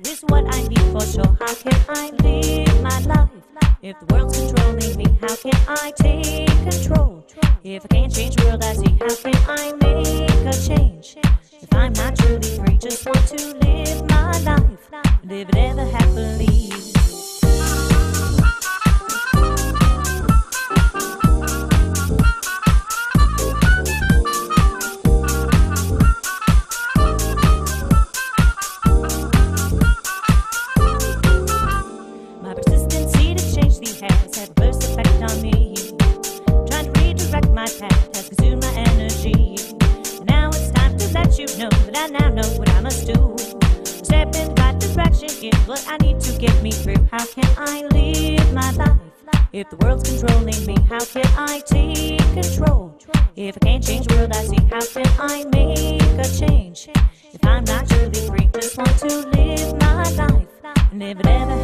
is what I need for sure. How can I live my life if the world's controlling me? How can I take control if I can't change the world I see? How can I make a change if I'm not truly free? Just want to live my life, live it ever happily. Has had a worse effect on me. Trying to redirect my path has consumed my energy. And now it's time to let you know that I now know what I must do. Step in the right direction is what I need to get me through. How can I live my life if the world's controlling me? How can I take control if I can't change the world I see? How can I make a change if I'm not truly free? Just want to live my life and live it ever